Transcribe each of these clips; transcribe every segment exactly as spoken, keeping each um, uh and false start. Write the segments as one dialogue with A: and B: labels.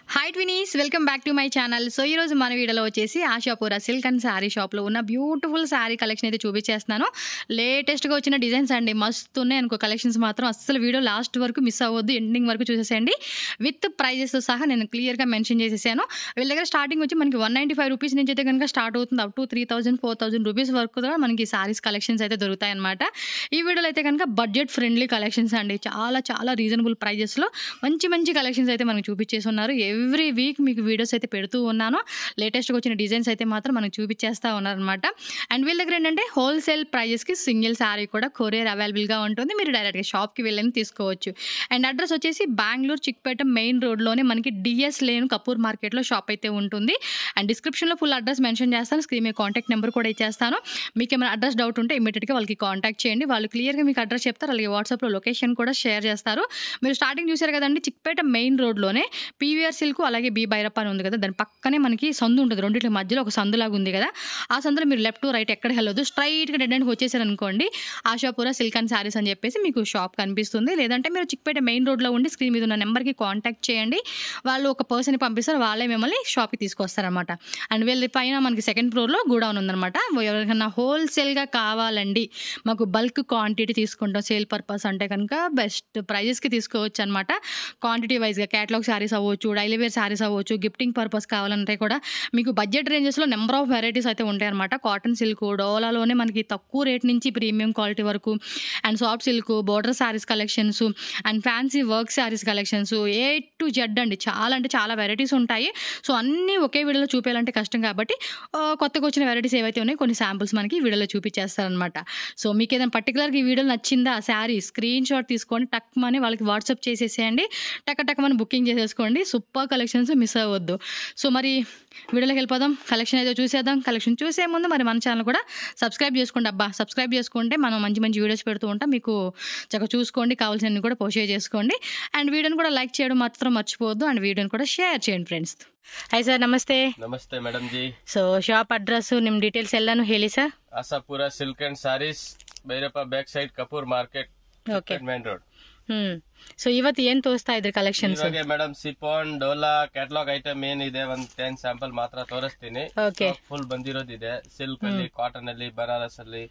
A: Hi twinnies, welcome back to my channel. So ఈ రోజు మన వీడియోలో వచ్చేసి ఆశాపుర సిల్క్ అండ్ శారీ షాప్లో ఉన్న బ్యూటిఫుల్ శారీ కలెక్షన్ అయితే చూపించేస్తున్నాను. లేటెస్ట్గా వచ్చిన డిజైన్స్ అండి, మస్తు ఉన్నాయి అనుకో కలెక్షన్స్. మాత్రం అస్సలు వీడియో లాస్ట్ వరకు మిస్ అవ్వద్దు, ఎండింగ్ వరకు చూసేసేయండి. విత్ ప్రైజెస్ సహా నేను క్లియర్గా మెన్షన్ చేసేసాను. వీళ్ళ దగ్గర స్టార్టింగ్ వచ్చి మనకి వన్ నైంటీ ఫైవ్ రూపీస్ నుంచి అయితే కనుక స్టార్ట్ అవుతుంది, up to three thousand four thousand rupees వరకు కూడా మనకి శారీస్ కలెక్షన్స్ అయితే దొరుకుతాయి అనమాట. ఈ వీడియోలో అయితే కనుక బడ్జెట్ ఫ్రెండ్లీ కలెక్షన్స్ అండి, చాలా చాలా రీజనబుల్ ప్రైజెస్లో మంచి మంచి కలెక్షన్స్ అయితే మనకు చూపించేసి ఉన్నారు. ఎవ్రీ వీక్ మీకు వీడియోస్ అయితే పెడుతూ ఉన్నాను. లేటెస్ట్గా వచ్చిన డిజైన్స్ అయితే మాత్రం మనకు చూపించేస్తూ ఉన్నారనమాట. అండ్ వీళ్ళ దగ్గర ఏంటంటే హోల్సేల్ ప్రైజెస్కి సింగిల్ శారీ కూడా కొరియర్ అవైలబుల్గా ఉంటుంది. మీరు డైరెక్ట్గా షాప్కి వెళ్ళని తీసుకోవచ్చు. అండ్ అడ్రస్ వచ్చేసి బెంగళూరు చిక్పేట మెయిన్ రోడ్లోనే మనకి డిఎస్ లేన్ కపూర్ మార్కెట్లో షాప్ అయితే ఉంటుంది. అండ్ డిస్క్రిప్షన్లో ఫుల్ అడ్రస్ మెన్షన్ చేస్తాను, స్క్రీన్ మీద కాంటాక్ట్ నెంబర్ కూడా ఇచ్చేస్తాను. మీకు ఏమైనా అడ్రస్ డౌట్ ఉంటే ఇమీడియట్గా వాళ్ళకి కాంటాక్ట్ చేయండి, వాళ్ళు క్లియర్గా మీకు అడ్రస్ చెప్తారు. అలాగే వాట్సాప్లో లొకేషన్ కూడా షేర్ చేస్తారు. మీరు స్టార్టింగ్ చూసారు కదండి, చిక్పేట మెయిన్ రోడ్లోనే పీవీఆర్ సిల్క్ అలాగే బీ భైరప్ప అని ఉంది కదా, దాని పక్కనే మనకి సందు ఉంటుంది. రెండింటి మధ్యలో ఒక సందులాగా ఉంది కదా, ఆ సందులో మీరు లెఫ్ట్ రైట్ ఎక్కడ వెళ్ళొద్దు, స్ట్రైట్గా డెడ్ ఎండ్కి వచ్చేసారు అనుకోండి, ఆశాపుర సిల్క్ అండ్ శారీస్ అని చెప్పేసి మీకు షాప్ కనిపిస్తుంది. లేదంటే మీరు చిక్పేట మెయిన్ రోడ్లో ఉండి స్క్రీన్ మీద ఉన్న నెంబర్కి కాంటాక్ట్ చేయండి, వాళ్ళు ఒక పర్సన్ పంపిస్తారు, వాళ్ళే మిమ్మల్ని షాప్కి తీసుకొస్తారనమాట. అండ్ వీళ్ళ పైన మనకి సెకండ్ ఫ్లోర్లో గూడౌన్ ఉందన్నమాట. ఎవరికైనా హోల్సేల్గా కావాలండి, మాకు బల్క్ క్వాంటిటీ తీసుకుంటాం సేల్ పర్పస్ అంటే కనుక బెస్ట్ ప్రైజెస్కి తీసుకోవచ్చు అనమాట. క్వాంటిటీ వైజ్గా క్యాటలాగ్ శారీస్ అవ్వచ్చు, డైలీ వేర్ శారీస్ అవ్వచ్చు, గిఫ్టింగ్ పర్పస్ కావాలంటే కూడా మీకు బడ్జెట్ రేంజెస్లో నెంబర్ ఆఫ్ వెరైటీస్ అయితే ఉంటాయి అనమాట. కాటన్ సిల్క్ డోలాలోనే మనకి తక్కువ రేట్ నుంచి ప్రీమియం క్వాలిటీ వరకు, and soft silk border saris collections, and fancy work saris collections, A to Z అండి, చాలా అంటే చాలా వెరైటీస్ ఉంటాయి. సో అన్నీ ఒకే వీడియోలో చూపించాలంటే కష్టం కాబట్టి కొత్తగా వచ్చిన వెరైటీస్ ఏవైతే ఉన్నాయో కొన్ని శాంపుల్స్ మనకి వీడియోలో చూపించేస్తారనమాట. సో మీకు ఏదైనా పర్టికులర్గా ఈ వీడియోలో నచ్చిందా శారీ, స్క్రీన్ షాట్ తీసుకొని టక్ మని వాళ్ళకి వాట్సాప్ చేసేసేయండి, టక్ టక్ మని బుకింగ్ చేసేసుకోండి. సూపర్ కలెక్షన్స్ మిస్ అవ్వద్దు. సో మరి వీడియోలోకి వెళ్ళిపోదాం, కలెక్షన్ అయితే చూసేద్దాం. కలెక్షన్ చూసే ముందు మరి మన ఛానల్ కూడా సబ్స్క్రైబ్ చేసుకోండి. అబ్బా సబ్స్క్రైబ్ చేసుకుంటే మనం మంచి మంచి వీడియోస్ పెడుతూ ఉంటాం, మీకు చక్కగా చూసుకోండి, కావాల్సినవి కూడా పోస్ట్ చేసుకోండి. అండ్ వీడియోని కూడా లైక్ చేయడం మాత్రం మర్చిపోవద్దు, అండ్ వీడియోని కూడా షేర్ చేయండి ఫ్రెండ్స్. ಹಾಯ್ ಸರ್, ನಮಸ್ತೆ.
B: ನಮಸ್ತೆ madam ji.
A: So shop address ನಿಮ್ ಡೀಟೇಲ್ಸ್ ಎಲ್ಲಾನು ಹೇಳಿ sir.
B: Asapura silk and saris, Bhairappa back side, Kapoor market,
A: okay,
B: main road.
A: Hmm so ಇವತ್ತು ಏನ್ ತೋರಿಸ್ತಾ ಇದ್ರಿ ಕಲೆಕ್ಷನ್ಸ್?
B: ಇವಾಗ ಮೇಡಮ್ ಸಿಪಾನ್ ಡೋಲಾ ಕ್ಯಾಟಲಾಗ್ ಐಟಮ್ ಏನಿದೆ ಒಂದ್ ಟೆನ್ ಸ್ಯಾಂಪಲ್ ಮಾತ್ರ ತೋರಿಸ್ತೀನಿ.
A: ಓಕೆ,
B: ಫುಲ್ ಬಂದಿರೋದಿದೆ ಸಿಲ್ಕ್ ಅಲ್ಲಿ, ಕಾಟನ್ ಅಲ್ಲಿ, ಬನಾರಸ್ ಅಲ್ಲಿ,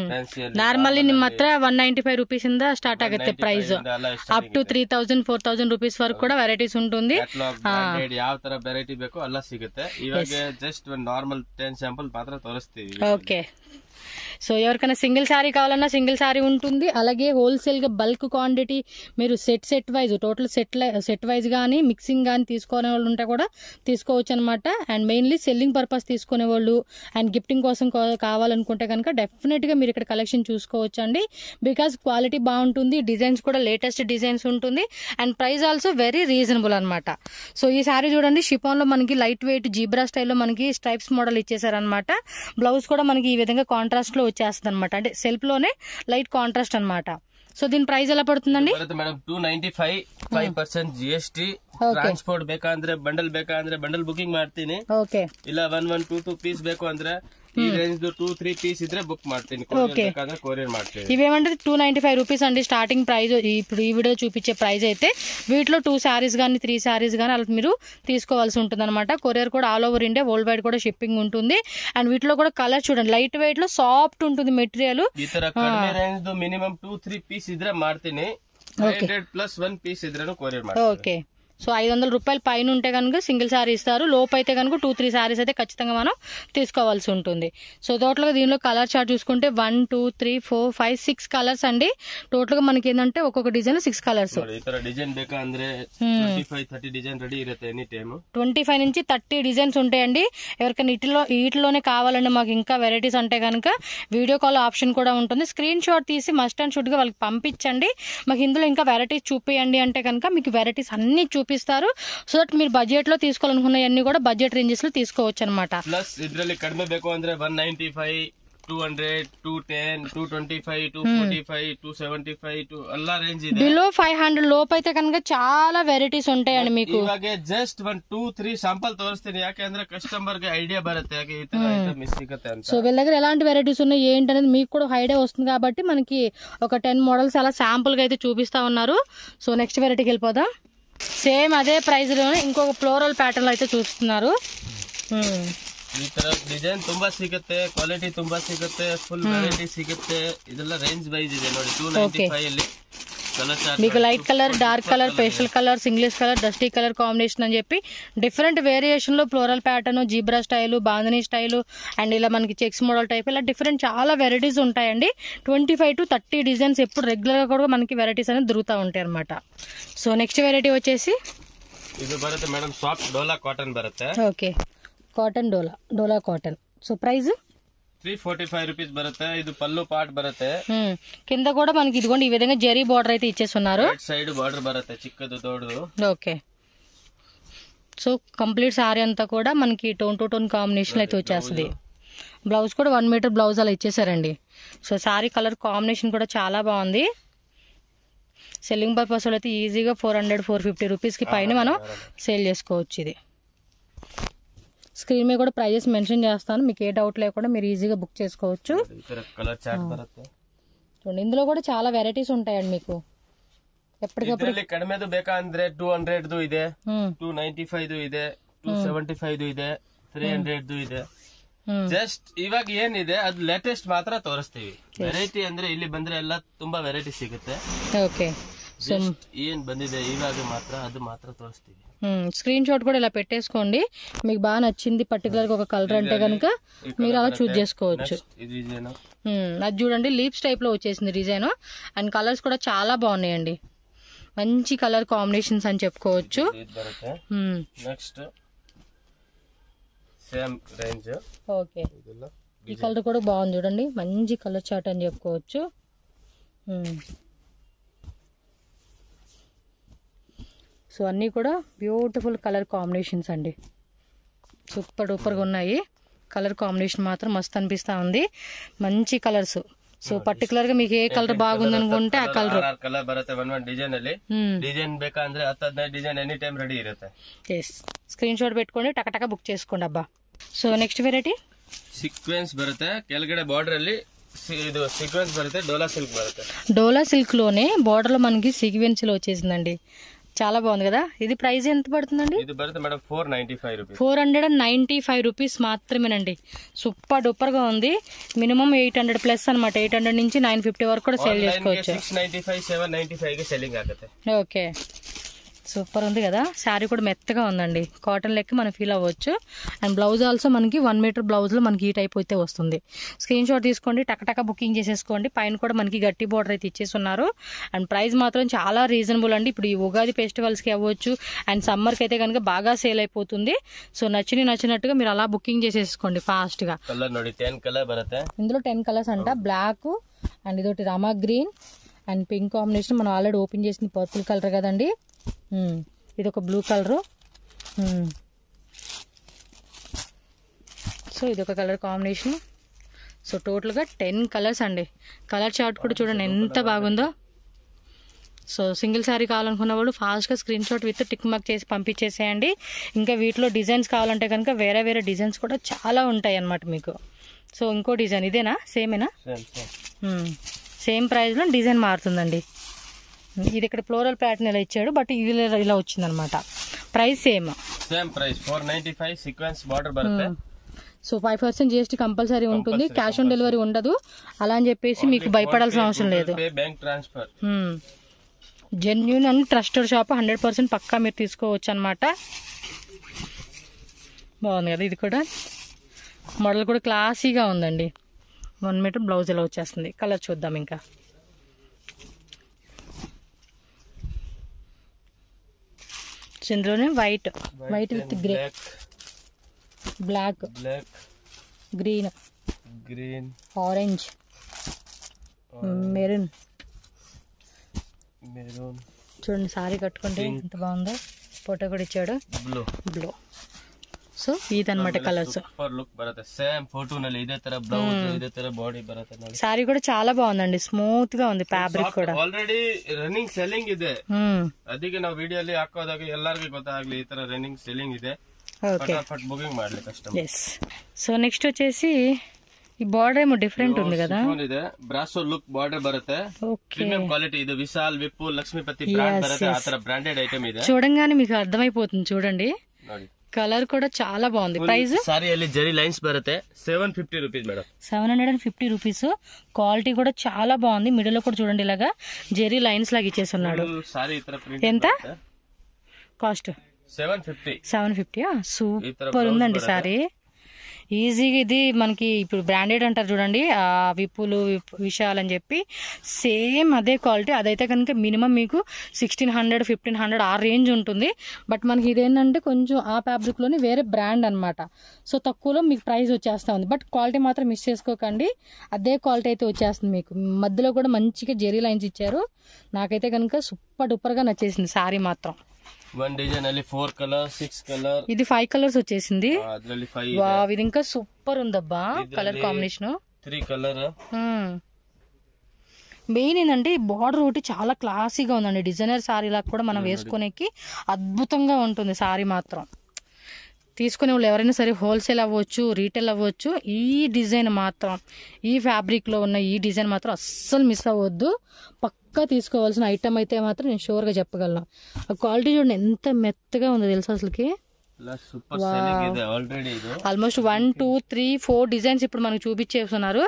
A: ನಾರ್ಮಲಿ ನಿಮ್ಮ ಹತ್ರ ಒನ್ ನೈಂಟಿ ಫೈವ್ ರೂಪೀಸ್ ಇಂದ ಸ್ಟಾರ್ಟ್ ಆಗುತ್ತೆ price, up to three thousand four thousand rupees ವರೆಗೂ ಕೂಡ ವೆರೈಟೀಸ್ ఉంటుంది.
B: ಯಾವ ತರ ವೆರೈಟಿ ಬೇಕೋ ಎಲ್ಲ ಸಿಗುತ್ತೆ. ಇವಾಗ ಜಸ್ಟ್ ಒಂದು ನಾರ್ಮಲ್ ಟೆನ್ ಸ್ಯಾಂಪಲ್ ಮಾತ್ರ ತೋರಿಸ್ತೀವಿ.
A: ఓకే, సో ఎవరికైనా సింగిల్ శారీ కావాలన్నా సింగిల్ శారీ ఉంటుంది. అలాగే హోల్సేల్ గా బల్క్ క్వాంటిటీ మీరు set set wise total set set wise కానీ మిక్సింగ్ కానీ తీసుకునే వాళ్ళు ఉంటే కూడా తీసుకోవచ్చు అనమాట. అండ్ మెయిన్లీ సెల్లింగ్ పర్పస్ తీసుకునే వాళ్ళు అండ్ గిఫ్టింగ్ కోసం కావాలనుకుంటే కనుక డెఫినెట్ గా మీరు ఇక్కడ కలెక్షన్ చూసుకోవచ్చు అండి. బికాస్ క్వాలిటీ బాగుంటుంది, డిజైన్స్ కూడా లేటెస్ట్ డిజైన్స్ ఉంటుంది, and price also very reasonable అనమాట. సో ఈ శారీ చూడండి, షిఫాన్ లో మనకి లైట్ వెయిట్ జీబ్రా స్టైల్లో మనకి స్ట్రైప్స్ మోడల్ ఇచ్చేసారనమాట. బ్లౌజ్ కూడా మనకి ఈ విధంగా కాంట్రాస్ట్ లో వచ్చేస్తుంది అనమాట, అంటే సెల్ఫ్ లోనే లైట్ కాంట్రాస్ట్ అనమాట. సో దీని ప్రైస్ ఎలా పడుతుందండి?
B: Madam two ninety five five percent G S T. Transport ಬೇಕಂದ್ರೆ ಬಂಡಲ್ ಬೇಕಂದ್ರೆ ಬಂಡಲ್ ಬುಕಿಂಗ್ ಮಾಡ್ತೀನಿ.
A: ಓಕೆ,
B: ಇಲ್ಲ one one two two piece ಬೇಕು ಅಂದ್ರೆ ఈ రేంజ్ టూ త్రీ పీస్ ఇದ್ರೆ బుక్ ಮಾಡ್ತೀನಿ, కొరియర్ ಮಾಡ್ತೀನಿ.
A: ఇవేమంటే టూ నైన్టీ ఫైవ్ రూపీస్ అండి స్టార్టింగ్ ప్రైస్. ఇప్పుడు ఈ వీడియో చూపించే ప్రైస్ అయితే వీటిలో టూ శారీస్ కానీ త్రీ శారీస్ కానీ అలా మీరు తీసుకోవాల్సి ఉంటుంది అనమాట. కొరియర్ కూడా all over India world wide కూడా షిప్పింగ్ ఉంటుంది. అండ్ వీటిలో కూడా కలర్ చూడండి, లైట్ వెయిట్ లో సాఫ్ట్ ఉంటుంది మెటీరియల్.
B: ఈ ತರ ಕಡಿಮೆ range minimum two three piece ఇದ್ರೆ ಮಾಡ್ತೀನಿ, హండ్రెడ్ ప్లస్ వన్ పీస్ ఇದ್ರೆ కొరియర్ ಮಾಡ್ತೀನಿ.
A: ఓకే, సో ఐదు వందల రూపాయల పైన ఉంటే కనుక సింగిల్ శారీ ఇస్తారు, లోపు అయితే కనుక టూ త్రీ శారీస్ అయితే ఖచ్చితంగా మనం తీసుకోవాల్సి ఉంటుంది. సో టోటల్ గా దీనిలో కలర్ చార్ట్ చూసుకుంటే one two three four five six colours అండి. టోటల్ గా మనకి ఏంటంటే ఒక్కొక్క డిజైన్ సిక్స్ కలర్స్.
B: డిజైన్ ಬೇಕಂದ್ರೆ థర్టీ డిజైన్ రెడీ ఇರುತ್ತೆ ఎనీ టైమ్. ట్వంటీ
A: ఫైవ్ నుంచి థర్టీ డిజైన్స్ ఉంటాయండి. ఎవరికైనా ఇటిలో వీటిలోనే కావాలండి మాకు ఇంకా వెరైటీస్ అంటే కనుక వీడియో కాల్ ఆప్షన్ కూడా ఉంటుంది. స్క్రీన్ షాట్ తీసి మస్ట్ అండ్ షుడ్ గా వాళ్ళకి పంపించండి, మాకు ఇందులో ఇంకా వెరైటీస్ చూపియండి అంటే కనుక మీకు వెరైటీస్ అన్ని చూపి ఇస్తారు. సో దట్ మీరు బడ్జెట్ లో తీసుకోవాలనుకున్నవన్నీ కూడా బడ్జెట్ రేంజెస్ లో తీసుకోవచ్చు అనమాట.
B: ప్లస్ ఇದ್ರಲ್ಲಿ ಕಡಿಮೆ ಬೇಕು ಅಂದ್ರೆ one ninety five, two hundred, two ten, two twenty five, two forty five, two seventy five, two ಎಲ್ಲ ರೇಂಜ್ ಇದೆ.
A: బిలో ఫైవ్ హండ్రెడ్ లోపు అయితే కనుక చాలా వెరైటీస్ ఉంటాయండి మీకు.
B: ಇವಾಗ just one two three sample తోరిస్తాను, ಯಾಕೆಂದ್ರೆ కస్టమర్ ಗೆ ఐడియా బರುತ್ತೆ ಯಾಕೆ ಈ ತರ ಐಟಮ್ ಮಿಸ್ ಸಿಗುತ್ತೆ ಅಂತ.
A: సో వీళ్ళ దగ్గర ఎలాంటి వెరైటీస్ ఉన్నాయి ఏంటి అనేది మీకు కూడా ఐడియా వస్తుంది కాబట్టి మనకి ఒక టెన్ మోడల్స్ అలా శాంపుల్ గా అయితే చూపిస్తా ఉన్నారు. సో నెక్స్ట్ వెరైటీకి వెళ్ళిపోదాం. సేమ్ అదే ప్రైస్ లో ఇంకొక ఫ్లోరల్ ప్యాటర్న్ అయితే చూస్తున్నారు.
B: ಈ ತರ ಡಿಸೈನ್ ತುಂಬಾ ಸಿಗುತ್ತೆ, ಕ್ವಾಲಿಟಿ ತುಂಬಾ ಸಿಗುತ್ತೆ, ಫುಲ್ ವೆರೈಟಿ ಸಿಗುತ್ತೆ. ಇದೆಲ್ಲ ರೇಂಜ್ ವೈಸ್ ಇದೆ ನೋಡಿ. ಟೂ ನೈಂಟಿ ಫೈವ್ ಅಲ್ಲಿ మీకు
A: light colour, dark colour, pastel colours, English colour, dusty colour combination అని చెప్పి డిఫరెంట్ వేరియేషన్ లో floral pattern, zebra style, bandhani style and ఇలా మనకి చెక్స్ మోడల్ టైప్ ఇలా డిఫరెంట్ చాలా వెరైటీస్ ఉంటాయండి. Twenty five to thirty designs ఎప్పుడు రెగ్యులర్ గా కూడా మనకి వెరైటీస్ అనేది దొరుకుతూ ఉంటాయి అనమాట. సో నెక్స్ట్ వెరైటీ వచ్చేసి
B: ఇది బರುತ್ತೆ మేడం, సాఫ్ట్ డోలా కాటన్ బರುತ್ತೆ.
A: Okay, cotton dola, dola cotton. So price
B: three forty five rupees బರುತ್ತೆ. ఇది పళ్ళు పార్ట్ బರುತ್ತೆ.
A: కింద కూడా మనకి ఇదిగోండి ఈ విధంగా జరీ బార్డర్ అయితే ఇచ్చేస్తున్నారు.
B: సైడ్ బార్డర్ బರುತ್ತೆ చిక్కదు తోడు.
A: ఓకే, సో కంప్లీట్ సారీ అంతా కూడా మనకి టోన్ టు టోన్ కాంబినేషన్ అయితే వచ్చేస్తుంది. బ్లౌజ్ కూడా వన్ మీటర్ బ్లౌజ్ అలా ఇచ్చేసారండి. సో సారీ కలర్ కాంబినేషన్ కూడా చాలా బాగుంది. సెల్లింగ్ పర్పస్ అయితే ఈజీగా four hundred four fifty rupees కి పైన మనం సేల్ చేసుకోవచ్చు. ఇది స్క్రీన్ మీద కూడా ప్రైజెస్ మెన్షన్ చేస్తాను, మీకు ఏ డౌట్ లేకుండా మీరు ఈజీగా బుక్ చేసుకోవచ్చు. ఇందులో కూడా చాలా వెరైటీస్ ఉంటాయండి మీకు. ఎప్పటికప్పుడు
B: ಕಡಿಮೆದು ಬೇಕಾ ಅಂದ್ರೆ ಟೂ ಹಂಡ್ರೆಡ್ ಇದೆ, ಟೂ ನೈಂಟಿ ಫೈವ್ ಇದೆ, ಟೂ ಸೆವೆಂಟಿ ಫೈವ್ ಇದೆ, ತ್ರೀ ಹಂಡ್ರೆಡ್ ಇದೆ. ಜಸ್ಟ್ ಇವಾಗ ಏನಿದೆ ಅದು ಲೇಟೆಸ್ಟ್ ಮಾತ್ರ ತೋರಿಸ್ತೀವಿ. ವೆರೈಟಿ ಅಂದ್ರೆ ಇಲ್ಲಿ ಬಂದ್ರೆ ಎಲ್ಲ ತುಂಬಾ ವೆರೈಟಿ ಸಿಗುತ್ತೆ.
A: ఓకే,
B: ఏం ಬಂದಿದೆ ఇవాగ మాత్రం అది మాత్రం తోరిస్ತೀವಿ.
A: స్క్రీన్ షాట్ కూడా ఇలా పెట్టేసుకోండి. మీకు బాగా నచ్చింది పర్టికులర్ గా ఒక కలర్ అంటే కనుక మీరు అలా చూస్ చేసుకోవచ్చు. అది చూడండి లీప్స్ టైప్ లో వచ్చేసింది డిజైన్ అండ్ కలర్స్ కూడా చాలా బాగున్నాయండి. మంచి కలర్ కాంబినేషన్స్ అని చెప్పుకోవచ్చు.
B: Next same range.
A: ఓకే, ఈ కలర్ కూడా బాగుంది చూడండి, మంచి కలర్ చార్ట్ అని చెప్పుకోవచ్చు. సో అన్నీ కూడా బ్యూటిఫుల్ కలర్ కాంబినేషన్స్ అండి, సూపర్ డూపర్గా ఉన్నాయి. కలర్ కాంబినేషన్ మాత్రం మస్తు అనిపిస్తా ఉంది, మంచి కలర్స్. సో పర్టికులర్ గా మీకు ఏ కలర్ బాగుంది అనుకుంటే ఆ కలర్
B: కలర్ బರುತ್ತೆ. వన్ వన్ డిజైన్ ಅಲ್ಲಿ డిజైన్ ಬೇಕಾ ಅಂದ್ರೆ ಹತ್ತು ಹದಿನೈದು డిజైన్ ఎనీ టైం రెడీ ఇರುತ್ತೆ.
A: ఎస్, స్క్రీన్ షాట్ పెట్టుకోండి, టకటక బుక్ చేసుకోండి అబ్బా. సో నెక్స్ట్ వెరైటీ
B: సీక్వెన్స్ బರುತ್ತೆ. ಕೆಳಗಡೆ బార్డర్ ಅಲ್ಲಿ ఇది సీక్వెన్స్ బರುತ್ತೆ, డోలా సిల్క్ బರುತ್ತೆ.
A: డోలా సిల్క్ లోనే బార్డర్ లో మనకి సీక్వెన్స్ లో వచ్చేసిందండి, చాలా బాగుంది కదా. ఇది ప్రైస్ ఎంత పడుతుందండి?
B: ఇది బರುತ್ತೆ madam four ninety five rupees.
A: Four hundred and ninety five rupees మాత్రమేనండి. సూపర్ డూపర్ గా ఉంది. మినిమం ఎయిట్ హండ్రెడ్ ప్లస్ అనమాట. ఎయిట్ హండ్రెడ్ నుంచి నైన్ ఫిఫ్టీ వరకు కూడా సేల్ చేసుకోవచ్చు.
B: Six ninety five seven ninety five కి సెల్లింగ్ ఆಗುತ್ತೆ.
A: ఓకే, సూపర్ ఉంది కదా. శారీ కూడా మెత్తగా ఉందండి, కాటన్ లెక్క మనం ఫీల్ అవ్వచ్చు. అండ్ బ్లౌజ్ ఆల్సో మనకి వన్ మీటర్ బ్లౌజ్ లో మనకి ఈ టైప్ అయితే వస్తుంది. స్క్రీన్ షాట్ తీసుకోండి, టకటక బుకింగ్ చేసేసుకోండి. పైన కూడా మనకి గట్టి బార్డర్ అయితే ఇచ్చేసి ఉన్నారు. అండ్ ప్రైస్ మాత్రం చాలా రీజనబుల్ అండి. ఇప్పుడు ఈ ఉగాది ఫెస్టివల్స్ కి అవ్వచ్చు అండ్ సమ్మర్ కి అయితే కనుక బాగా సేల్ అయిపోతుంది. సో నచ్చిన నచ్చినట్టుగా మీరు అలా బుకింగ్ చేసేసుకోండి ఫాస్ట్ గా. ఇందులో టెన్ కలర్స్ అంట, బ్లాక్ అండ్ ఇదొకటి rama green and pink combination. మనం ఆల్రెడీ ఓపెన్ చేసిన పర్పుల్ కలర్ కదండి. ఇది ఒక బ్లూ కలరు. సో ఇది ఒక కలర్ కాంబినేషన్. సో టోటల్గా టెన్ కలర్స్ అండి. కలర్ చార్ట్ కూడా చూడండి ఎంత బాగుందో. సో సింగిల్ శారీ కావాలనుకున్న వాళ్ళు ఫాస్ట్గా screen shot with tick mark చేసి పంపించేసేయండి. ఇంకా వీటిలో డిజైన్స్ కావాలంటే కనుక వేరే వేరే డిజైన్స్ కూడా చాలా ఉంటాయి అన్నమాట మీకు. సో ఇంకో డిజైన్ ఇదేనా? సేమేనా? సేమ్ ప్రైస్లో డిజైన్ మారుతుందండి. ఇది ఇక్కడ ఫ్లోరల్ ప్యాటర్న్ ఇలా ఇచ్చాడు, బట్ ఇది ఇలా వచ్చింది అనమాట. Price same
B: same price four ninety five. Sequence border బರುತ್ತೆ.
A: So five percent GST compulsory ఉంటుంది. క్యాష్ ఆన్ డెలివరీ ఉండదు. అలా అని చెప్పేసి మీకు భయపడాల్సిన అవసరం లేదు.
B: Bank transfer.
A: Genuine and trusted shop, hundred percent పక్కా మీరు తీసుకోవచ్చు అనమాట. బాగుంది కదా. ఇది కూడా మోడల్ కూడా క్లాసీగా ఉందండి. వన్ మీటర్ బ్లౌజ్ ఇలా వచ్చేస్తుంది. కలర్ చూద్దాం. ఇంకా ఇందులోనే white white with grey, black, green,
B: green,
A: orange, maroon.
B: Maroon
A: చూడండి సారీ కట్టుకుంటే ఎంత బాగుందో. ఫోటో కూడా ఇచ్చాడు,
B: బ్లూ
A: బ్లూ. సో ఇదన్నమాట కలర్స్.
B: సూపర్ లుక్ బರುತ್ತೆ. సేమ్ ఫోటోನಲ್ಲಿ ఇదే ತರ బ్లౌజ్, ఇదే ತರ బాడీ బರುತ್ತೆ ನೋಡಿ.
A: సారీ కూడా చాలా బాగుందండి, స్మూత్ గా ఉంది. ఫ్యాబ్రిక్ కూడా
B: ఆల్రెడీ రన్నింగ్ సెల్లింగ్ ಇದೆ. ಅದಕ್ಕೆ ನಾವು ವಿಡಿಯೋಲಿ ಹಾಕೋದಾಗ ಎಲ್ಲರಿಗೂ ಗೊತ್ತಾಗ್ಲಿ ಈ ತರ ರನ್ನಿಂಗ್ ಸೆಲ್ಲಿಂಗ್ ಇದೆ.
A: ఓకే,
B: ఫటాఫట్ బుకింగ్ ಮಾಡ್ಲಿ కస్టమర్.
A: ఎస్. సో నెక్స్ట్ వచ్చేసి ఈ బార్డర్ ఏమో డిఫరెంట్ ఉంది కదా,
B: ಇದೆ ಬ್ರಾಸೋ ಲುಕ್ ಬಾರ್ಡರ್ ಬರುತ್ತೆ. ಪ್ರೀಮಿಯಂ ಕ್ವಾಲಿಟಿ ಇದು. ವಿಶಾಲ್, ವಿಪುಲ್, ಲಕ್ಷ್ಮೀಪತಿ ಬ್ರಾಂಡ್ ಬರುತ್ತೆ. ಆ ತರ ಬ್ರಾಂಡೆಡ್ ಐಟಮ್ ಇದೆ.
A: చూడంగానే మీకు అర్థమైపోతుంది చూడండి. కలర్ కూడా చాలా బాగుంది. ప్రైస్
B: సారీಯಲ್ಲಿ జరీ లైన్స్ బರುತ್ತೆ. Seven fifty rupees madam.
A: Seven hundred and fifty rupees. Quality కూడా చాలా బాగుంది. మిడిల్ లో కూడా చూడండి ఇలాగా జరీ లైన్స్ లాగా ఇచ్చేస్తున్నాడు. ఎంత cost? Seven fifty. Seven fifty super ఉందండి సారీ. ఈజీగా ఇది మనకి ఇప్పుడు బ్రాండెడ్ అంటారు చూడండి, ఆ విపులు, విశాల్ అని చెప్పి సేమ్ అదే క్వాలిటీ. అదైతే కనుక మినిమం మీకు సిక్స్టీన్ హండ్రెడ్ ఫిఫ్టీన్ హండ్రెడ్ ఆ రేంజ్ ఉంటుంది. బట్ మనకి ఇదేంటంటే కొంచెం ఆ ఫ్యాబ్రిక్లోని వేరే బ్రాండ్ అనమాట. సో తక్కువలో మీకు ప్రైస్ వచ్చేస్తా ఉంది. బట్ క్వాలిటీ మాత్రం మిస్ చేసుకోకండి, అదే క్వాలిటీ అయితే వచ్చేస్తుంది మీకు. మధ్యలో కూడా మంచిగా జెరీ లైన్స్ ఇచ్చారు. నాకైతే కనుక సూపర్ డూపర్గా నచ్చేసింది సారీ మాత్రం.
B: వన్ డిజైన్ ಅಲ್ಲಿ ఫోర్ కలర్ సిక్స్ కలర్
A: ఇది ఫైవ్ కలర్స్ వచ్చేసింది.
B: అద్ರಲ್ಲಿ ఫైవ్.
A: వావ్, ఇది ఇంకా సూపర్ ఉందబ్బా colour combination.
B: Three colour.
A: Main ఏంటంటే ఈ బార్డర్ ఒకటి చాలా క్లాసీగా ఉందండి. డిజైనర్ సారీ లాగా కూడా మనం వేసుకునేకి అద్భుతంగా ఉంటుంది సారీ మాత్రం. తీసుకునే వాళ్ళు ఎవరైనా సరే హోల్సేల్ అవ్వచ్చు, రీటైల్ అవ్వచ్చు, ఈ డిజైన్ మాత్రం, ఈ ఫ్యాబ్రిక్లో ఉన్న ఈ డిజైన్ మాత్రం అస్సలు మిస్ అవ్వద్దు. పక్కా తీసుకోవాల్సిన ఐటమ్ అయితే మాత్రం నేను షూర్గా చెప్పగలను. ఆ క్వాలిటీ చూడండి ఎంత మెత్తగా ఉందో తెలుసా అసలుకి. Almost one two three four designs ఇప్పుడు మనకు చూపించేస్తున్నారు.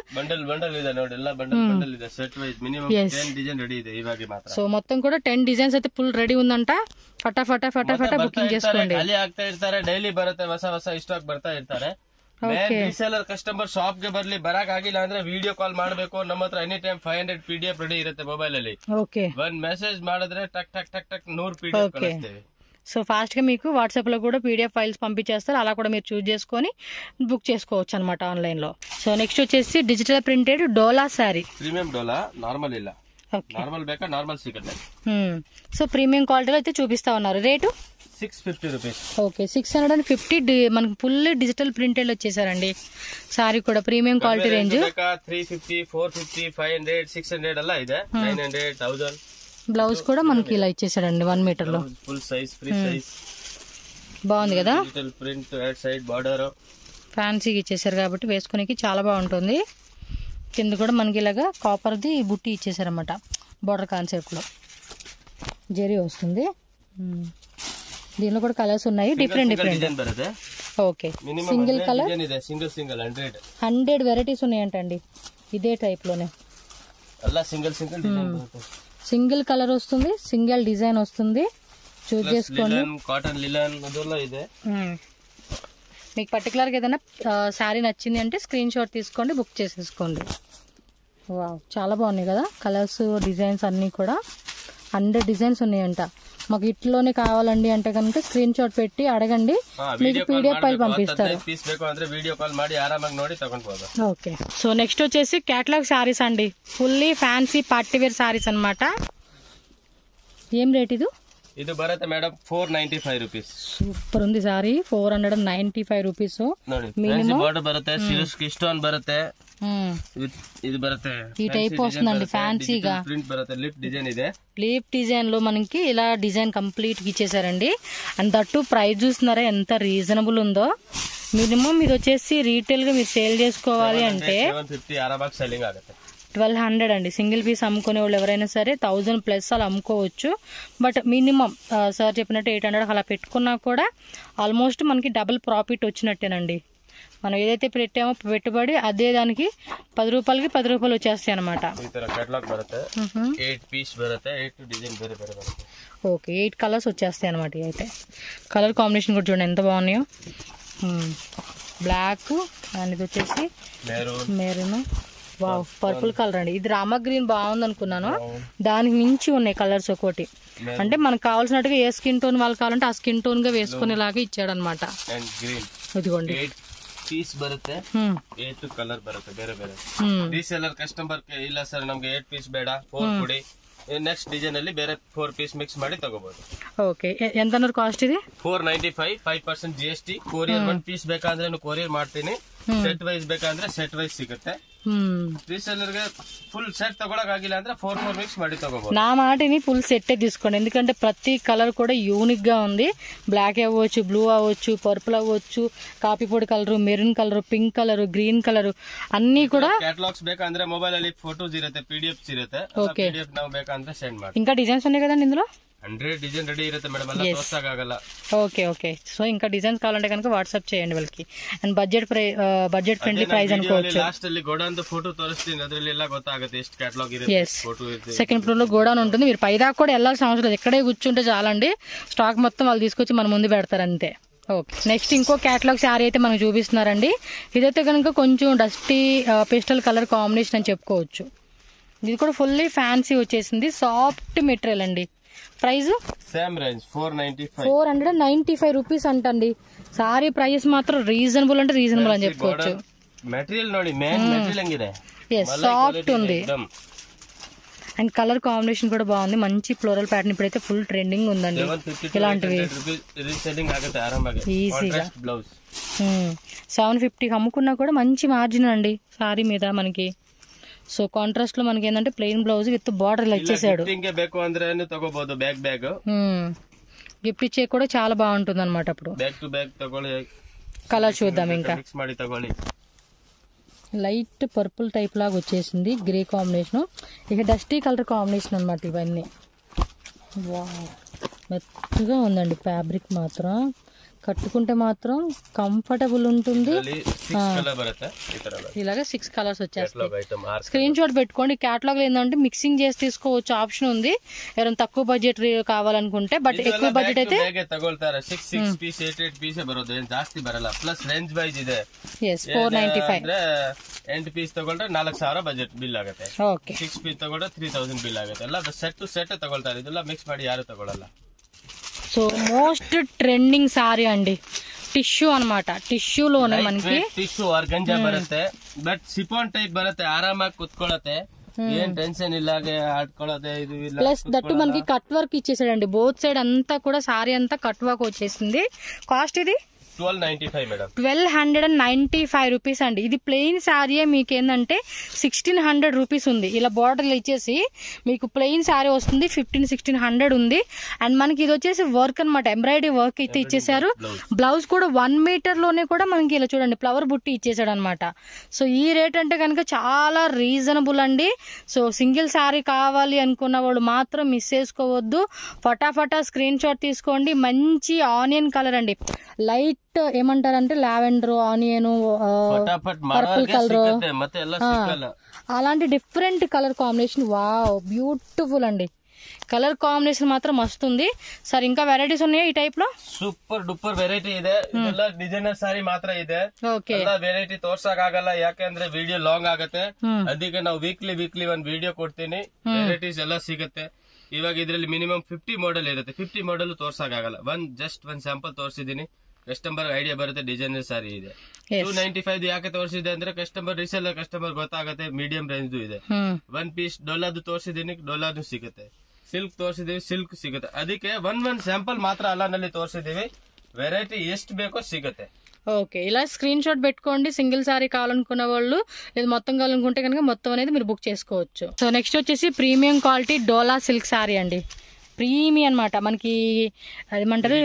A: సో మొత్తం కూడా టెన్ డిజైన్స్ అయితే ఫుల్ రెడీ ఉందంట. ಫಟಾಫಟ ಫಟಾಫಟ ಬುಕಿಂಗ್ చేసుకోండి.
B: ಖಾಲಿ ಆಗ್ತಾ ಇರ್ತಾರೆ, ಡೈಲಿ ಬರುತ್ತೆ, ಹೊಸ ಹೊಸ ಸ್ಟಾಕ್ ಬರ್ತಾ ಇರ್ತಾರೆ. ರೀಸೇಲರ್ ಕಸ್ಟಮರ್ ಶಾಪ್ ಗೆ ಬರ್ಲಿ, ಬರಕ್ ಆಗಿಲ್ಲ ಅಂದ್ರೆ ವಿಡಿಯೋ ಕಾಲ್ ಮಾಡಬೇಕು. ನಮ್ಮ ಹತ್ರ any time five hundred PDF ready ಇರುತ್ತೆ ಮೊಬೈಲ್ ಅಲ್ಲಿ. ಒಂದ್ ಮೆಸೇಜ್ ಮಾಡಿದ್ರೆ ಟಕ್ ಟಕ್ ಟಕ್ ಟಕ್ ನೂರ್ ಪಿಡಿಎಫ್ ಕಳಿಸ್ತೇವೆ.
A: సో ఫాస్ట్ గా మీకు వాట్సాప్ లో కూడా పీడిఎఫ్ ఫైల్స్ పంపించేస్తారు. అలా కూడా మీరు చూస్ చేసుకొని బుక్ చేసుకోవచ్చు అనమాట ఆన్లైన్ లో. సో నెక్స్ట్ వచ్చేసి digital printed dola sari.
B: Premium dola, normal ಇಲ್ಲ. నార్మల్ ಬೇಕಾ నార్మల్ సిగరెట్.
A: సో ప్రీమియం క్వాలిటీలో అయితే చూపిస్తా ఉన్నారు. Rate
B: six fifty rupees.
A: Okay, six hundred and fifty మనకి ఫుల్ డిజిటల్ ప్రింటెడ్ వచ్చేసారండి. సారీ కూడా premium quality range.
B: Three fifty four fifty five hundred six hundred అలా ಇದೆ. Nine hundred thousand.
A: బ్లౌజ్ కూడా మనకి ఇలా ఇచ్చేసాడండి వన్ మీటర్ లో.
B: Full size, free size.
A: బాగుంది కదా.
B: Digital print, right side border
A: ఫ్యాన్సీగా ఇచ్చేసారు కాబట్టి వేసుకునేకి చాలా బాగుంటుంది. కింద కూడా మనకి ఇలాగా కాపర్ది బుట్టి ఇచ్చేసారన్నమాట. బార్డర్ కాన్సెప్ట్ లో జరీ వస్తుంది. దీనిలో కూడా కలర్స్ ఉన్నాయి, different different. Okay, single colour
B: single single hundred
A: hundred varieties ఉన్నాయంటండి ఇదే టైప్ లోనే.
B: సింగిల్ సింగిల్
A: సింగిల్ కలర్ వస్తుంది, సింగిల్ డిజైన్ వస్తుంది. చూస్ చేసుకోండి.
B: కాటన్ లిలన్ ಇದೆ.
A: మీకు పర్టికులర్ గా ఏదైనా శారీ నచ్చింది అంటే స్క్రీన్ షాట్ తీసుకోండి, బుక్ చేసేసుకోండి. వావ్, చాలా బాగున్నాయి కదా కలర్స్, డిజైన్స్ అన్నీ కూడా. హండ్రెడ్ డిజైన్స్ ఉన్నాయంట. మాకు ఇట్లోనే కావాలండి అంటే కనుక స్క్రీన్ షాట్ పెట్టి అడగండి, మీకు పీడిఎఫ్ ఫైల్ పంపిస్తారు. ఓకే, సో నెక్స్ట్ వచ్చేసి క్యాటలాగ్ శారీస్ అండి. Fully fancy party wear saris అనమాట. ఏం రేట్ ఇది?
B: ಇದು ಬರುತ್ತೆ madam four ninety five rupees.
A: Super ఉంది sari. Four hundred and ninety five rupees.
B: Minimum border బರುತ್ತೆ, సిల్క్ స్టోన్ బರುತ್ತೆ, ఇది బರುತ್ತೆ.
A: ఈ టైప్ వస్తుందండి ఫ్యాన్సీగా.
B: ప్రింట్ బರುತ್ತೆ, లిప్ డిజైన్ ಇದೆ.
A: లిప్ డిజైన్ లో మనకి ఇలా డిజైన్ కంప్లీట్ గా ఇచ్చేసారండి. అండ్ దట్టు ప్రైస్ చూస్తున్నారా ఎంత రీజనబుల్ ఉందో. మినిమం ఇది వచ్చేసి రీటైల్ గా మీరు సేల్ చేసుకోవాలి అంటే
B: సెల్లింగ్ ఆಗುತ್ತೆ.
A: ట్వెల్వ్ హండ్రెడ్ అండి. సింగిల్ పీస్ అమ్ముకునే వాళ్ళు ఎవరైనా సరే థౌజండ్ ప్లస్ అలా అమ్ముకోవచ్చు. బట్ మినిమం సార్ చెప్పినట్టు ఎయిట్ హండ్రెడ్ అలా పెట్టుకున్నా కూడా ఆల్మోస్ట్ మనకి డబుల్ ప్రాఫిట్ వచ్చినట్టేనండి. మనం ఏదైతే పెట్టామో పెట్టుబడి అదే దానికి పది రూపాయలకి పది రూపాయలు వచ్చేస్తాయి అనమాట. ఓకే, ఎయిట్ కలర్స్ వచ్చేస్తాయి అనమాట. అయితే కలర్ కాంబినేషన్ కూడా చూడండి ఎంత బాగున్నాయో. బ్లాక్ అండ్ ఇది వచ్చేసి మెరూన్. వావ్, పర్పుల్ కలర్ అండి. ఇది రామా గ్రీన్ బాగుంది అనుకున్నాను, దానికి మించి ఉన్నాయి కలర్స్ ఒక్కోటి. అంటే మనకు కావాల్సినట్టుగా ఏ స్కిన్ టోన్ వాళ్ళు కావాలంటే ఆ స్కిన్ టోన్ గా వేసుకునేలాగా ఇచ్చాడు అనమాట. ఇదిగోండి
B: ಪೀಸ್ ಬರುತ್ತೆ, ಏಟ್ ಕಲರ್ ಬರುತ್ತೆ ಬೇರೆ ಬೇರೆ. ರೀಸೇಲರ್ ಕಸ್ಟಮರ್ ಇಲ್ಲ ಸರ್ ನಮ್ಗೆ ಏಟ್ ಪೀಸ್ ಬೇಡ, ಫೋರ್ ಕೊಡಿ, ನೆಕ್ಸ್ಟ್ ಡಿಸೈನ್ ಅಲ್ಲಿ ಬೇರೆ ಫೋರ್ ಪೀಸ್ ಮಿಕ್ಸ್ ಮಾಡಿ ತಗೋಬಹುದು.
A: ಓಕೆ, ಎಂತ ಕಾಸ್ಟ್ ಇದೆ?
B: Four ninety five, five percent G S T. Courier one piece ಬೇಕಾದ್ರೆ ಕೊರಿಯರ್ ಮಾಡ್ತೀನಿ. ಸೆಟ್ ವೈಸ್ ಬೇಕಾದ್ರೆ ಸೆಟ್ ವೈಸ್ ಸಿಗುತ್ತೆ. ರೀಸೆಲ್ಲರ್ ಗೆ ಫುಲ್ ಸೆಟ್ ತಗೊಳಕಾಗಿಲ್ಲ ಅಂದ್ರೆ ಫೋರ್ ಫೋರ್ ಮಿಕ್ಸ್ ಮಾಡಿ ತಗೋಬಹುದು.
A: నా మాటని ఫుల్ సెట్ తీసుకోండి, ఎందుకంటే ప్రతి కలర్ కూడా యూనిక్ గా ఉంది. బ్లాక్ అవ్వచ్చు, బ్లూ అవ్వచ్చు, పర్పుల్ అవ్వచ్చు, కాఫీ పొడి colour, maroon colour, pink colour, green colour అన్ని కూడా.
B: ಕ್ಯಾಟಲಾಗ್ಸ್ ಬೇಕಂದ್ರೆ ಮೊಬೈಲ್ ಅಲ್ಲಿ ಫೋಟೋಸ್ ಇರುತ್ತೆ, ಪಿಡಿಎಫ್ಸ್ ಇರುತ್ತೆ. ಪಿಡಿಎಫ್ ನಾವು ಬೇಕಂದ್ರೆ ಸೆಂಡ್ ಮಾಡಿ.
A: ఇంకా డిజైన్స్ ఉన్నాయి కదండి ఇందులో.
B: హండ్రెడ్ డిజైన్ రెడీ ఇರುತ್ತೆ మేడం, అలా తోస్తాగల.
A: Okay okay. సో ఇంకా డిజైన్స్ కావాలంటే కనుక వాట్సాప్ చేయండి వాళ్ళకి. And budget budget friendly price అనుకోవచ్చు.
B: లాస్ట్ ಅಲ್ಲಿ ಗೋಡೌನ್ ಫೋಟೋ ತೋರಿಸ್ತೀನಿ, ಅದರಲ್ಲಿ ಎಲ್ಲ ಗೊತ್ತಾಗುತ್ತೆ ಎಷ್ಟು ಕ್ಯಾಟಲಾಗ್ ಇರುತ್ತೆ. ಫೋಟೋ ಇರುತ್ತೆ.
A: సెకండ్ ఫ్లోర్ లో గోడౌన్ ఉంటుంది, మీరు పైదాకా కూడా వెళ్ళాల్సిన అవసరం లేదు, ఇక్కడే కూర్చుంటే చాలండి. స్టాక్ మొత్తం వాళ్ళు తీసుకొచ్చి మన ముందు పెడతారు అంతే. ఓకే, నెక్స్ట్ ఇంకో క్యాటలాగ్ శారీ అయితే మనకు చూపిస్తున్నారండి. ఇదైతే కనుక కొంచెం డస్టీ పేస్టల్ కలర్ కాంబినేషన్ అని చెప్పుకోవచ్చు. ఇది కూడా ఫుల్లీ ఫ్యాన్సీ వచ్చేసింది, సాఫ్ట్ మెటీరియల్ అండి. Price
B: same range four ninety five
A: four hundred ninety five rupees అంటండి. సారీ ప్రైస్ మాత్రం రీజనబుల్ అంటే రీజనబుల్ అని చెప్పుకోవచ్చు.
B: మెటీరియల్ ನೋಡಿ, ಮೇನ್ మెటీరియల్ ಹೆಂಗಿದೆ,
A: yes సాఫ్ట్ ఉంది. అండ్ కలర్ కాంబినేషన్ కూడా బాగుంది, మంచి ఫ్లోరల్ ప్యాటర్న్ ఇప్పుడైతే ఫుల్ ట్రెండింగ్ ఉందండి. ఇలాంటివి ఈజీగా సెవెన్ ఫిఫ్టీకి అమ్ముకున్నా కూడా మంచి మార్జిన్ అండి సారీ మీద మనకి. సో కాంట్రాస్ట్ లో మనకి ఏంటంటే ప్లెయిన్ బ్లౌజ్ విత్ బార్డర్ ఇలా ఇచ్చేసాడు. గిఫ్ట్ ఇచ్చే కూడా చాలా బాగుంటుంది అనమాట. అప్పుడు కలర్ చూద్దాం. ఇంకా లైట్ పర్పుల్ టైప్ లాగా వచ్చేసింది, గ్రే కాంబినేషన్. ఇక డస్టీ కలర్ కాంబినేషన్ అనమాట ఇవన్నీ. వావ్, మెత్తగా ఉందండి ఫ్యాబ్రిక్ మాత్రం. కట్టుకుంటే మాత్రం కంఫర్టబుల్ ఉంటుంది. ఇలాగా సిక్స్ కలర్స్ వచ్చేస్తాయి. స్క్రీన్ షాట్ పెట్టుకోండి. క్యాటలాగ్ ఏంటంటే మిక్సింగ్ చేసి తీసుకోవచ్చు, ఆప్షన్ ఉంది ఎవరైనా తక్కువ బడ్జెట్ కావాలనుకుంటే. బట్ ఎక్కువ బడ్జెట్ అయితే ఫోర్ నైన్టీ ఫైవ్
B: ಎಂಟು ಪೀಸ್ ತಗೊಳ್ರೆ ನಾಲ್ಕು ಸಾವಿರ ಬಜೆಟ್ ಬಿಲ್ ಆಗುತ್ತೆ. ಸಿಕ್ಸ್ ಪೀಸ್ ತಗೊಂಡ್ರೆ ತ್ರೀ ತೌಸಂಡ್ ಬಿಲ್ ಆಗುತ್ತೆ. ಎಲ್ಲ ಸೆಟ್ ಟು ಸೆಟ್ ತಗೊಳ್ತಾರೆ, ಇದೆಲ್ಲ ಮಿಕ್ಸ್ ಮಾಡಿ ಯಾರು ತಗೊಳ್ಳಲ್ಲ.
A: సో మోస్ట్ ట్రెండింగ్ సారీ అండి, టిష్యూ అనమాట. టిష్యూలోనే మనకి
B: ಟಿಶ್ಯೂ ಆರ್ಗಂಜಾ ಬರುತ್ತೆ, ಬಟ್ ಸಿಫಾನ್ ಟೈಪ್ ಬರುತ್ತೆ, ಆರಾಮಾಗಿ ಕುತ್ಕೊಳ್ಳುತ್ತೆ, ఏం టెన్షన్ ఇలాగే ఆడుకోవడం. ఇది
A: ప్లస్ దట్టు మనకి కట్ వర్క్ ఇచ్చేసాడండి, బోత్ సైడ్ అంతా కూడా సారీ అంతా కట్ వర్క్ వచ్చేసింది. కాస్ట్ ఇది
B: twelve ninety five madam,
A: twelve hundred and ninety five rupees అండి. ఇది ప్లెయిన్ శారీ మీకు ఏంటంటే సిక్స్టీన్ హండ్రెడ్ రూపీస్ ఉంది. ఇలా బార్డర్లు ఇచ్చేసి మీకు ప్లెయిన్ శారీ వస్తుంది, ఫిఫ్టీన్ సిక్స్టీన్ హండ్రెడ్ ఉంది. అండ్ మనకి ఇది వచ్చేసి వర్క్ అనమాట, ఎంబ్రాయిడరీ వర్క్ అయితే ఇచ్చేసారు. బ్లౌజ్ కూడా వన్ మీటర్ లోనే కూడా మనకి ఇలా చూడండి ఫ్లవర్ బుట్టి ఇచ్చేసాడు అనమాట. సో ఈ రేట్ అంటే కనుక చాలా రీజనబుల్ అండి. సో సింగిల్ శారీ కావాలి అనుకున్న వాళ్ళు మాత్రం మిస్ చేసుకోవద్దు, ఫటాఫటా స్క్రీన్ షాట్ తీసుకోండి. మంచి ఆనియన్ కలర్ అండి, లైట్ ఏమంటారంటే లావెండర్, ఆనియన్, పర్పుల్ కలర్, అలాంటి different colour combination. Wow, beautiful అండి. కలర్ కాంబినేషన్ మాత్రం వస్తుంది. సార్ ఇంకా వెరైటీస్ ఉన్నాయా ఈ టైప్ లో?
B: ಸೂಪರ್ ಡೂಪರ್ ವೆರೈಟಿ ಇದೆ, ಇದೆಲ್ಲ ಡಿಸೈನರ್ ಸಾರಿ ಮಾತ್ರ ಇದೆ. ಎಲ್ಲ ವೆರೈಟಿ ತೋರ್ಸಕ್ ಆಗಲ್ಲ, ಯಾಕಂದ್ರೆ ವಿಡಿಯೋ ಲಾಂಗ್ ಆಗುತ್ತೆ. ಅದಕ್ಕೆ ನಾವು ವೀಕ್ಲಿ ವೀಕ್ಲಿ ಒಂದ್ ವಿಡಿಯೋ ಕೊಡ್ತೀನಿ, ವೆರೈಟೀಸ್ ಎಲ್ಲ ಸಿಗುತ್ತೆ. ಇವಾಗ ಇದ್ರಲ್ಲಿ ಮಿನಿಮಮ್ ಫಿಫ್ಟಿ ಮಾಡೆಲ್ ಇರುತ್ತೆ, ಫಿಫ್ಟಿ ಮಾಡೆಲ್ ತೋರ್ಸಕ್ ಆಗಲ್ಲ. ಒಂದ್ ಜಸ್ಟ್ ಒಂದ್ ಸ್ಯಾಂಪಲ್ ತೋರಿಸಿದೀನಿ, ಕಸ್ಟಮರ್ ಐಡಿಯಾ ಬರುತ್ತೆ. ಡಿಸೈನರ್ ಸಾರಿ ಇದೆ ಟೂ ನೈನ್ಟಿ ಫೈವ್ ಯಾಕೆ ತೋರಿಸಿದೆ ಅಂದ್ರೆ ಕಸ್ಟಮರ್ ರಿಸೆಲ್ಲರ್ ಕಸ್ಟಮರ್ ಗೊತ್ತಾಗುತ್ತೆ. ಮೀಡಿಯಂ ರೇಂಜ್ ಇದೆ. ಒನ್ ಪೀಸ್ ಡೊಲಾದು ತೋರಿಸಿದೀನಿ, ಡೊಲಾನು ಸಿಗುತ್ತೆ. ಸಿಲ್ಕ್ ತೋರಿಸಿದೀವಿ, ಸಿಲ್ಕ್ ಸಿಗುತ್ತೆ. ಅದಕ್ಕೆ ಒನ್ ಒನ್ ಸ್ಯಾಂಪಲ್ ಮಾತ್ರ ಅಲ್ಲನಲ್ಲಿ ತೋರಿಸಿದೀವಿ, ವೆರೈಟಿ ಎಷ್ಟು ಬೇಕೋ ಸಿಗುತ್ತೆ.
A: ఓకే, ఇలా స్క్రీన్ షాట్ పెట్టుకోండి. సింగిల్ సారీ కావాలనుకున్న వాళ్ళు లేదా మొత్తం కావాలనుకుంటే కనుక మొత్తం అనేది మీరు బుక్ చేసుకోవచ్చు. సో నెక్స్ట్ వచ్చేసి premium quality dola silk sari అండి. ప్రీమియం అనమాట, మనకి ఏమంటారు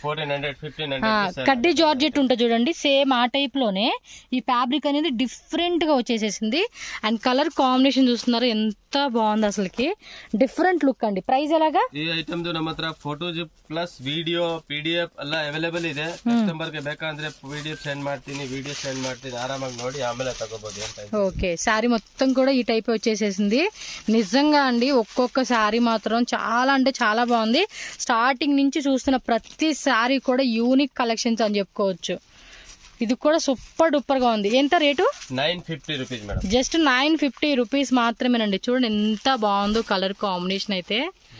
A: కడ్డీ జార్జెట్ ఉంటుంది చూడండి, సేమ్ ఆ టైప్ లోనే ఈ ఫ్యాబ్రిక్ అనేది డిఫరెంట్ గా వచ్చేసేసింది. అండ్ కలర్ కాంబినేషన్ చూస్తున్నారు ఎంత బాగుంది, అసలుకి డిఫరెంట్ లుక్ అండి. ప్రైస్ ఎలాగా?
B: ಈ ಐಟಮ್ ನಮ್ಮ ಹತ್ರ ಫೋಟೋಸ್ ಪ್ಲಸ್ ವಿಡಿಯೋ ಪಿಡಿಎಫ್ ಎಲ್ಲ ಅವೈಲೇಬಲ್ ಇದೆ. ಕಸ್ಟಮರ್ ಗೆ ಬೇಕಂದ್ರೆ ಪಿಡಿಎಫ್ ಸೆಂಡ್ ಮಾಡ್ತೀನಿ, ವಿಡಿಯೋ ಸೆಂಡ್ ಮಾಡ್ತೀನಿ, ಆರಾಮಾಗಿ ನೋಡಿ ಆಮೇಲೆ ತಗೋಬಹುದು ಅಂತ.
A: ఓకే, శారీ మొత్తం కూడా ఈ టైప్ వచ్చేసేసింది. నిజంగా అండి ఒక్కొక్క శారీ మాత్రం చాలా అంటే చాలా బాగుంది. స్టార్టింగ్ నుంచి చూస్తున్న ప్రతి శారీ కూడా యూనిక్ కలెక్షన్స్ అని చెప్పుకోవచ్చు. ఇది కూడా సూపర్ డూపర్ గా ఉంది. ఎంత rate?
B: Nine fifty rupees madam,
A: just nine fifty rupees మాత్రమేనండి. చూడండి ఎంత బాగుందో కలర్ కాంబినేషన్ అయితే.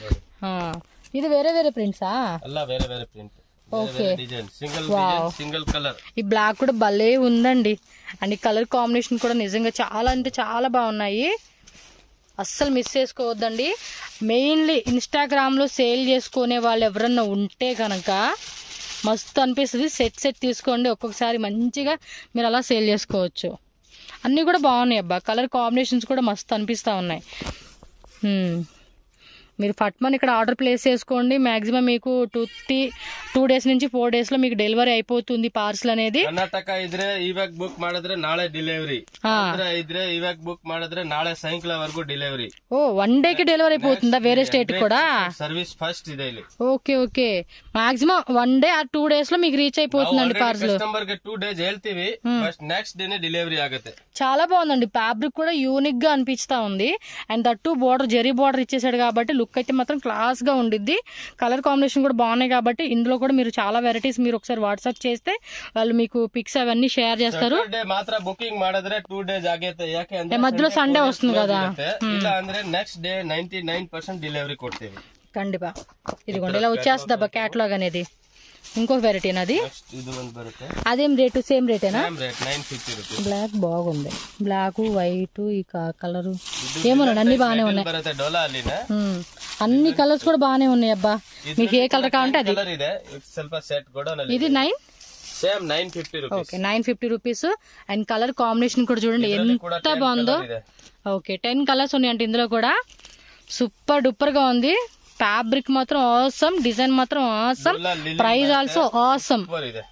A: ఇది వేరే వేరే ప్రింట్సా?
B: అలా వేరే వేరే ప్రింట్.
A: Okay,
B: single colour.
A: ఈ బ్లాక్ కూడా భలే ఉందండి. అండ్ ఈ కలర్ కాంబినేషన్ కూడా నిజంగా చాలా అంటే చాలా బాగున్నాయి. అస్సలు మిస్ చేసుకోవద్దండి. మెయిన్లీ ఇన్స్టాగ్రామ్ లో సేల్ చేసుకునే వాళ్ళు ఎవరన్నా ఉంటే కనుక మస్తు అనిపిస్తుంది. సెట్ సెట్ తీసుకోండి, ఒక్కొక్కసారి మంచిగా మీరు అలా సేల్ చేసుకోవచ్చు. అన్నీ కూడా బాగున్నాయి అబ్బా, కలర్ కాంబినేషన్స్ కూడా మస్తు అనిపిస్తూ ఉన్నాయి. మీరు ఫట్మన్ ఇక్కడ ఆర్డర్ ప్లేస్ చేసుకోండి. మాక్సిమం మీకు టూ త్రీ టూ డేస్ నుంచి ఫోర్ డేస్ లో మీకు డెలివరీ అయిపోతుంది పార్సల్ అనేది.
B: ಕರ್ನಾಟಕ ಇದ್ರೆ ಇವಾಗ ಬುಕ್ ಮಾಡಿದ್ರೆ ನಾಳೆ ಡೆಲಿವರಿ, ಆಂಧ್ರ ಇದ್ರೆ ಇವಾಗ ಬುಕ್ ಮಾಡಿದ್ರೆ ನಾಳೆ ಸಾಯಂಕಾಲವರೆಗೂ ಡೆಲಿವರಿ.
A: ఓ వన్ డే కి డెలివరీ అయిపోతుందా వేరే స్టేట్ కూడా?
B: సర్వీస్ ఫస్ట్ ಇದೆ ಇಲ್ಲಿ.
A: Okay okay, maximum one day ఆ టూ డేస్ లో మీకు రీచ్ అయిపోతుందండి పార్సల్.
B: కస్టమర్ కి టూ డేస్ ಹೇಳ್ತೀವಿ, ఫస్ట్ నెక్స్ట్ డేనే డెలివరీ ఆಗುತ್ತೆ.
A: చాలా బాగుందండి, ఫ్యాబ్రిక్ కూడా యూనిక్ గా అనిపిస్తా ఉంది. అండ్ దట్టు బోర్డర్ జరీ బోర్డర్ ఇచ్చేసాడు కాబట్టి లుక్ అయితే మాత్రం క్లాస్ గా ఉండిద్ది. కలర్ కాంబినేషన్ కూడా బాగున్నాయి కాబట్టి ఇందులో కూడా మీరు చాలా వెరైటీస్ మీరు ఒకసారి వాట్సాప్ చేస్తే వాళ్ళు మీకు పిక్స్ అవన్నీ షేర్ చేస్తారు.
B: మాత్రం బుకింగ్ ಮಾಡಿದ್ರೆ టూ డేస్ ಆಗೈತೆ, ಯಾಕೆ ಅಂದ್ರೆ
A: మధ్యలో సండే వస్తుంది కదా,
B: ಇಲ್ಲ ಅಂದ್ರೆ next day ninety nine percent delivery కొಡ್ತೀವಿ.
A: కండిపా ఇదిగోండి ఇలా వచ్చేస్తుంది అబ్బా క్యాటలాగ్ అనేది. ఇంకొక వెరైటీ అది, అదేం రేటు? సేమ్ రేటేనా? బ్లాక్ బాగుంది, బ్లాక్ వైట్ ఈ కలర్ ఏమోనండి అన్ని బాగానే ఉన్నాయి. అన్ని కలర్స్ కూడా బాగానే ఉన్నాయి అబ్బా, మీకు ఏ కలర్ కావాలంటే అది. ఇది nine
B: same nine fifty rupees.
A: Okay nine fifty rupees. And colour combination కూడా చూడండి ఎంత బాగుందో. ఓకే టెన్ కలర్స్ ఉన్నాయంటే ఇందులో కూడా సూపర్ డూపర్ గా ఉంది. ఫ్యాబ్రిక్ మాత్రం ఆసమ్, డిజైన్ మాత్రం ఆసమ్, ప్రైస్ ఆల్సో ఆసమ్.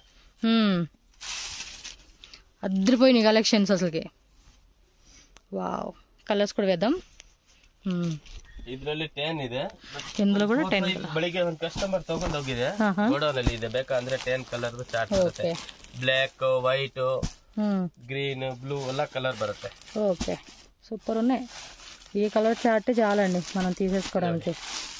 A: అద్రిపోయినాయి కలెక్షన్స్ అసలుకి. వావ్, కలర్స్ కూడా వేద్దాం.
B: ಇದರಲ್ಲಿ ಟೆನ್ ಇದೆ,
A: ఇందులో కూడా టెన్.
B: ಬೆಳಿಗ್ಗೆ ಒಂದು ಕಸ್ಟಮರ್ ತಗೊಂಡ್ ಹೋಗಿದೆ, ಗೋಡೌನ್ ಅಲ್ಲಿ ಇದೆ. ಬೇಕಂದ್ರೆ ಟೆನ್ ಕಲರ್ ಚಾರ್ಟ್ ಬರುತ್ತೆ. ಬ್ಲಾಕ್, ವೈಟ್, గ్రీన్, బ్లూ ಎಲ್ಲ కలర్ బರುತ್ತೆ.
A: ఓకే సూపర్ ఉన్నాయి. ఈ కలర్ చార్ట్ చాలండి మనం తీసేసుకోవడానికి.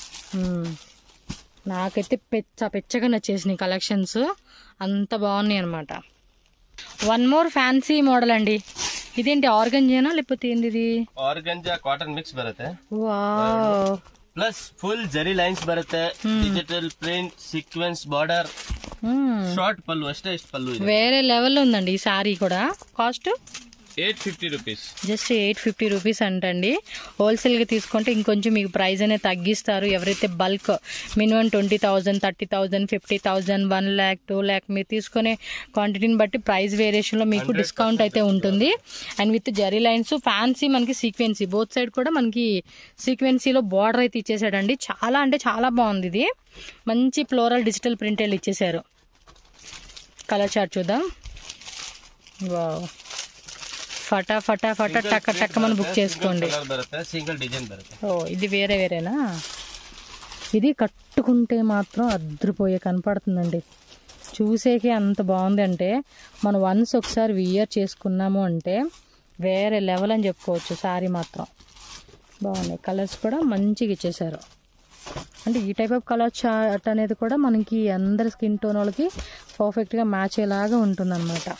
A: నాకైతే పెచ్చ పెచ్చగా నచ్చేసినాయి కలెక్షన్స్, అంత బాగున్నాయి అనమాట. వన్ మోర్ ఫ్యాన్సీ మోడల్ అండి. ఇదేంటి ఆర్గంజానా లేకపోతే ఏంది? ఇది
B: ఆర్గంజా కాటన్ మిక్స్ బರುತ್ತೆ.
A: Wow,
B: plus full zari lines బರುತ್ತೆ, digital print, sequence border, short పళ్ళు అಷ್ಟೇ. ఇష్ట పళ్ళు
A: వేరే లెవెల్ ఉందండి ఈ సారీ కూడా. Cost
B: eight fifty rupees,
A: just eight fifty rupees అంటండి. హోల్సేల్ గా తీసుకుంటే ఇంకొంచెం మీకు ప్రైస్ అనేది తగ్గిస్తారు. ఎవరైతే bulk minimum twenty thousand, thirty thousand, fifty thousand, one lakh, two lakh మీరు తీసుకునే క్వాంటిటీని బట్టి ప్రైస్ వేరియేషన్ లో మీకు డిస్కౌంట్ అయితే ఉంటుంది. And with zari lines, fancy మనకి సీక్వెన్సీ, బోత్ సైడ్ కూడా మనకి సీక్వెన్సీలో బార్డర్ అయితే ఇచ్చేసాడండి. చాలా అంటే చాలా బాగుంది. ఇది మంచి ఫ్లోరల్ డిజిటల్ ప్రింట్ ఇచ్చేసారు. కలర్ చార్ట్ చూద్దాం. వావ్, ఫటా ఫటా ఫటా టక్క టక్క మనం బుక్ చేసుకోండి. ఓ ఇది వేరే వేరేనా? ఇది కట్టుకుంటే మాత్రం అద్రిపోయే కనపడుతుందండి. చూసేకే అంత బాగుంది అంటే మనం వన్స్ ఒకసారి వియర్ చేసుకున్నాము అంటే వేరే లెవెల్ అని చెప్పుకోవచ్చు. సారీ మాత్రం బాగున్నాయి. కలర్స్ కూడా మంచిగా ఇచ్చేసారు. అంటే ఈ టైప్ ఆఫ్ కలర్ చార్ట్ అనేది కూడా మనకి అందరి స్కిన్ టోన్ వాళ్ళకి పర్ఫెక్ట్గా మ్యాచ్ అయ్యేలాగా ఉంటుంది అనమాట.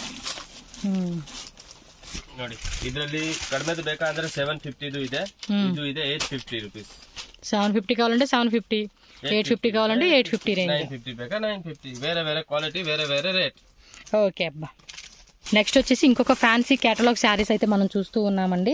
B: ನೋಡಿ ಇದರಲ್ಲಿ ಕಡಿಮೆದು ಬೇಕಂದ್ರೆ ಸೆವೆನ್ ಫಿಫ್ಟಿದು ಇದೆ, ಇದು ಇದೆ eight fifty rupees.
A: Seven fifty కావాలంటే సెవెన్ ఫిఫ్టీ, ఎయిట్ ఫిఫ్టీ కావాలంటే eight fifty range.
B: Nine fifty ಬೇಕಾ నైన్ ఫిఫ్టీ. వేరే వేరే క్వాలిటీ, వేరే వేరే రేట్.
A: ఓకే అబ్బా. నెక్స్ట్ వచ్చేసి ఇంకొక ఫ్యాన్సీ కేటలాగ్ శారీస్ అయితే మనం చూస్తూ ఉన్నామండి.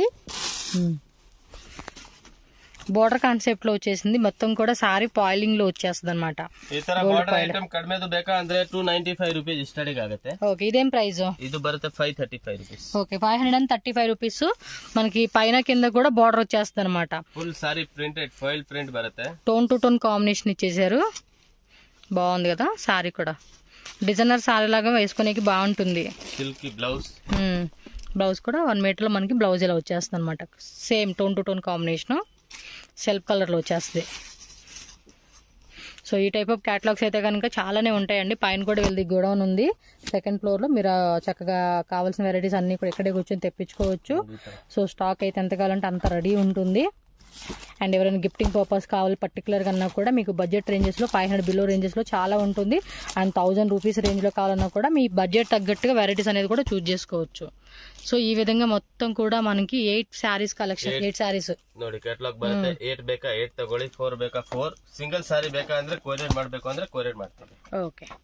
A: బోర్డర్ కాన్సెప్ట్ లో వచ్చేసింది, మొత్తం కూడా సారీ పాయిలింగ్ లో వచ్చేస్తుంది అనమాట.
B: ಈ ತರ ಬಾರ್ಡರ್ ಐಟಮ್ ಕಡಿಮೆದು ಬೇಕಾ ಅಂದ್ರೆ two ninety five rupees starting ಆಗುತ್ತೆ.
A: ఓకే ఇదేం ప్రైస్?
B: ఇది బರುತ್ತೆ five thirty five rupees.
A: Okay five hundred and thirty five rupees. మనకి పైన కింద కూడా బార్డర్ వచ్చేస్తుంది అనమాట.
B: Full sari printed foil print బರುತ್ತೆ.
A: టోన్ టు టోన్ కాంబినేషన్ ఇచ్చేసారు. బాగుంది కదా సారీ కూడా. డిజైనర్ సారీ లాగా వేసుకునేకి బాగుంటుంది.
B: సిల్క్ బ్లౌజ్,
A: బ్లౌజ్ కూడా వన్ మీటర్ లో మనకి బ్లౌజ్ ఇలా వచ్చేస్తుంది అనమాట. Same tone to tone combination, self కలర్లో వచ్చేస్తుంది. సో ఈ టైప్ ఆఫ్ క్యాటలాగ్స్ అయితే కనుక చాలానే ఉంటాయండి. పైన కూడా వెళ్ళి గోడౌన్ ఉంది సెకండ్ ఫ్లోర్లో. మీరు చక్కగా కావాల్సిన వెరైటీస్ అన్నీ కూడా ఇక్కడే కూర్చొని తెప్పించుకోవచ్చు. సో స్టాక్ అయితే ఎంత కావాలంటే అంత రెడీ ఉంటుంది. అండ్ ఎవరైనా గిఫ్టింగ్ పర్పస్ కావాలి పర్టికులర్గా అన్నా కూడా మీకు బడ్జెట్ రేంజెస్లో ఫైవ్ హండ్రెడ్ బిలో రేంజెస్లో చాలా ఉంటుంది. అండ్ థౌజండ్ రూపీస్ రేంజ్లో కావాలన్నా కూడా మీ బడ్జెట్ తగ్గట్టుగా వెరైటీస్ అనేది కూడా చూస్ చేసుకోవచ్చు. సో ఈ విధంగా మొత్తం కూడా మనకి eight saris collection, eight saris
B: ನೋಡಿ ಕ್ಯಾಟಲಾಗ್ ಬರುತ್ತೆ. ಏಟ್ ಬೇಕಾ ಏಟ್ ತಗೊಳ್ಳಿ, ಫೋರ್ ಬೇಕಾ ಫೋರ್, సింగిల్ ಸಾರಿ ಬೇಕಾ ಅಂದ್ರೆ ಕೊರಿಯರ್ ಮಾಡಬೇಕು ಅಂದ್ರೆ ಕೊರಿಯರ್ ಮಾಡ್ತೀವಿ.
A: ఓకే